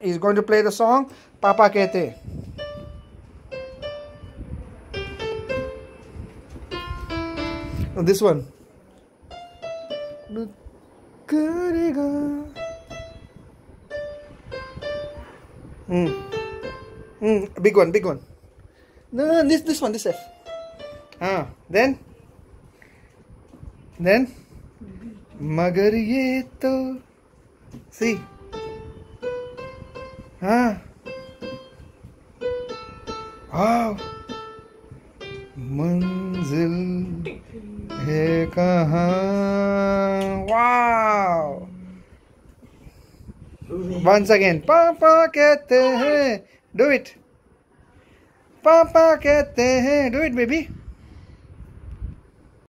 He's going to play the song Papa Kehte. Oh, this one. Big one, big one. No, this one, this F. Then Magar ye to, see. Wow. Manzil hai kahan. Wow. Once again, Papa kehte hain. Do it. Papa kehte hain. Do it, baby.